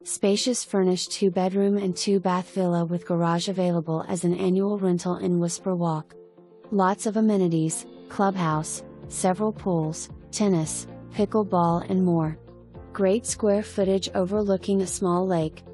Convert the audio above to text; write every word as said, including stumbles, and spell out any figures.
Spacious furnished two bedroom and two bath villa with garage available as an annual rental in Whisper Walk. Lots of amenities, clubhouse, several pools, tennis, pickleball and more. Great square footage overlooking a small lake,